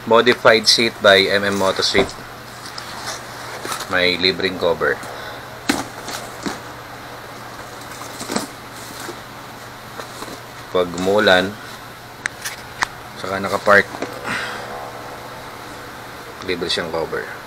Modified seat by Moto Street. May libreng cover. Pag umulan, saka nakapark, libre siyang cover.